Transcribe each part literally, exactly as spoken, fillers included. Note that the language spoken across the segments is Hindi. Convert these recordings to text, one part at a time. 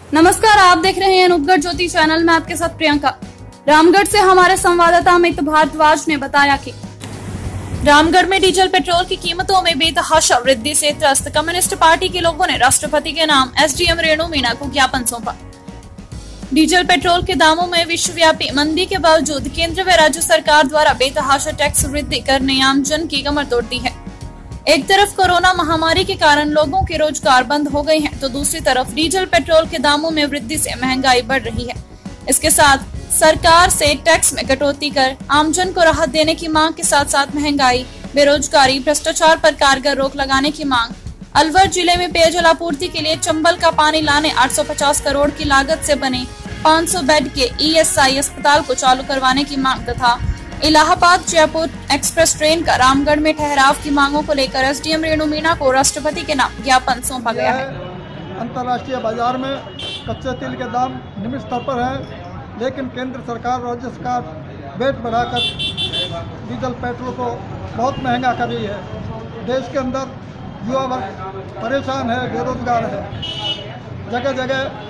नमस्कार, आप देख रहे हैं अनूपगढ़ ज्योति चैनल में आपके साथ प्रियंका। रामगढ़ से हमारे संवाददाता अमित भारद्वाज ने बताया कि रामगढ़ में डीजल पेट्रोल की कीमतों में बेतहाशा वृद्धि से त्रस्त कम्युनिस्ट पार्टी के लोगों ने राष्ट्रपति के नाम एसडीएम रेणु मीणा को ज्ञापन सौंपा। डीजल पेट्रोल के दामों में विश्वव्यापी मंदी के बावजूद केंद्र व राज्य सरकार द्वारा बेतहाशा टैक्स वृद्धि करने आम जन की कमर तोड़ दी है। एक तरफ कोरोना महामारी के कारण लोगों के रोजगार बंद हो गए हैं, तो दूसरी तरफ डीजल पेट्रोल के दामों में वृद्धि से महंगाई बढ़ रही है। इसके साथ सरकार से टैक्स में कटौती कर आमजन को राहत देने की मांग के साथ साथ महंगाई, बेरोजगारी, भ्रष्टाचार पर कारगर रोक लगाने की मांग, अलवर जिले में पेयजल आपूर्ति के लिए चंबल का पानी लाने आठ सौ पचास करोड़ की लागत से बने पाँच सौ बेड के ईएसआई अस्पताल को चालू करवाने की मांग तथा इलाहाबाद जयपुर एक्सप्रेस ट्रेन का रामगढ़ में ठहराव की मांगों को लेकर एसडीएम रेणु मीणा को राष्ट्रपति के नाम ज्ञापन सौंपा गया है। अंतर्राष्ट्रीय बाजार में कच्चे तेल के दाम निम्न स्तर पर हैं, लेकिन केंद्र सरकार और राज्य सरकार रेट बढ़ाकर डीजल पेट्रोल को बहुत महंगा कर रही है। देश के अंदर युवा वर्ग परेशान है, बेरोजगार है, जगह जगह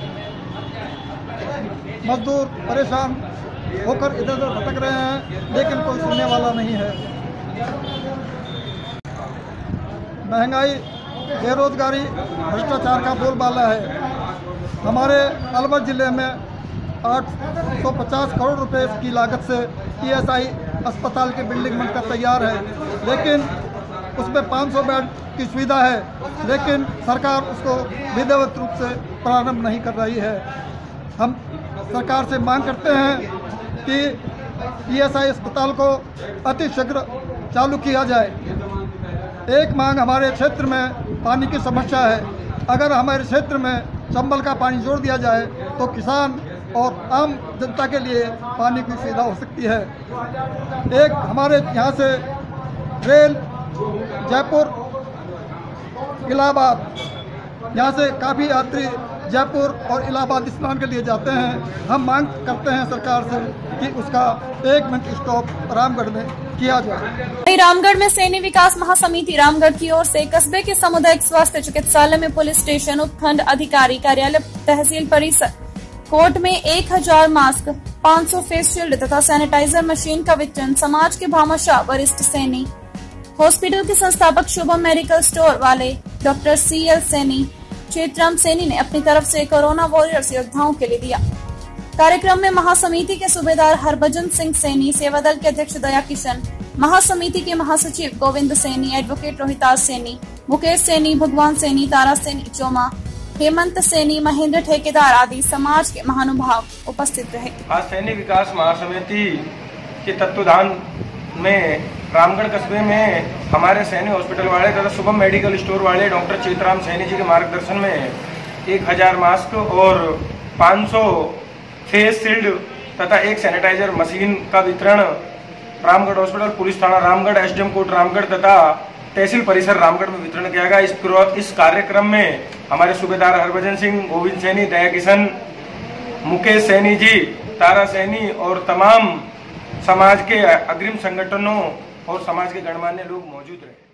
मजदूर परेशान होकर इधर उधर भटक रहे हैं, लेकिन कोई सुनने वाला नहीं है। महंगाई, बेरोजगारी, भ्रष्टाचार का बोलबाला है। हमारे अलवर जिले में आठ सौ पचास करोड़ रुपए की लागत से ईएसआई अस्पताल की बिल्डिंग बनकर तैयार है, लेकिन उसमें पाँच सौ बेड की सुविधा है, लेकिन सरकार उसको विधिवत रूप से प्रारंभ नहीं कर रही है। हम सरकार से मांग करते हैं कि ईएसआई अस्पताल को अति शीघ्र चालू किया जाए। एक मांग हमारे क्षेत्र में पानी की समस्या है। अगर हमारे क्षेत्र में चंबल का पानी जोड़ दिया जाए तो किसान और आम जनता के लिए पानी की सुविधा हो सकती है। एक हमारे यहाँ से रेल जयपुर इलाहाबाद, यहाँ से काफ़ी यात्री जयपुर और इलाहाबाद स्नान के लिए जाते हैं। हम मांग करते हैं सरकार से कि उसका एक मिनट स्टॉप रामगढ़ में किया जाए। रामगढ़ में सैनी विकास महासमिति रामगढ़ की ओर से कस्बे के सामुदायिक स्वास्थ्य चिकित्सालय में पुलिस स्टेशन, उपखंड अधिकारी कार्यालय, तहसील परिसर, कोर्ट में एक हजार मास्क, पाँच सौ फेस शील्ड तथा सैनिटाइजर मशीन का वितरण समाज के भामाशाह वरिष्ठ सैनी, हॉस्पिटल के संस्थापक शुभम मेडिकल स्टोर वाले डॉक्टर सी एल सैनी, क्षेत्रम सैनी ने अपनी तरफ से कोरोना वॉरियर्स योद्धाओं के लिए दिया। कार्यक्रम में महासमिति के सूबेदार हरभजन सिंह सैनी, सेवा दल के अध्यक्ष दया किशन, महासमिति के महासचिव गोविंद सैनी, एडवोकेट रोहितास सैनी, मुकेश सैनी, भगवान सैनी, तारा सैनी चोमा, हेमंत सैनी, महेंद्र ठेकेदार आदि समाज के महानुभाव उपस्थित रहे। आज सैनी विकास महासमिति के तत्वाधान में रामगढ़ कस्बे में हमारे सैनी हॉस्पिटल वाले तथा शुभम मेडिकल स्टोर वाले डॉक्टर चेतराम सैनी जी के मार्गदर्शन में एक हजार मास्क और पाँच सौ फेस शील्ड तथा एक सैनिटाइजर मशीन का वितरण रामगढ़ हॉस्पिटल, पुलिस थाना रामगढ़, एसडीएम कोर्ट रामगढ़ तथा तहसील परिसर रामगढ़ में वितरण किया गया। इस इस कार्यक्रम में हमारे सूबेदार हरभजन सिंह, गोविंद सैनी, दया किशन, मुकेश सैनी जी, तारा सैनी और तमाम समाज के अग्रिम संगठनों और समाज के गणमान्य लोग मौजूद रहे।